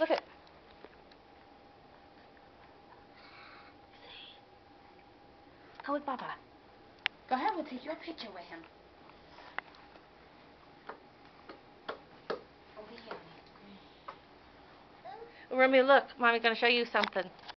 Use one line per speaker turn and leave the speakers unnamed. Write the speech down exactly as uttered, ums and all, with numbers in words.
Look at. How with Papa?
Go ahead, we'll take your picture with him. Over here.
Remy, look. Mommy's going to show you something.